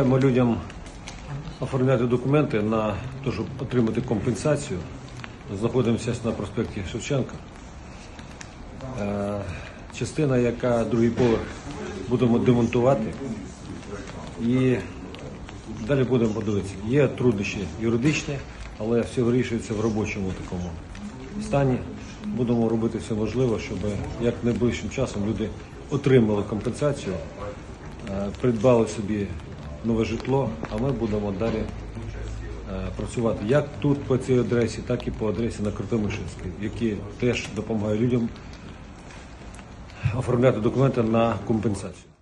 Допомагаємо людям оформляти документи на те, щоб отримати компенсацію. Знаходимося на проспекті Шевченка. Частина, яка другий поверх, будемо демонтувати і далі будемо подивитися. Є труднощі юридичні, але все вирішується в робочому такому стані. Будемо робити все можливе, щоб як найближчим часом люди отримали компенсацію, придбали собі нове житло, а ми будемо далі працювати як тут по цій адресі, так і по адресі на Крутомишльській, які теж допомагають людям оформляти документи на компенсацію.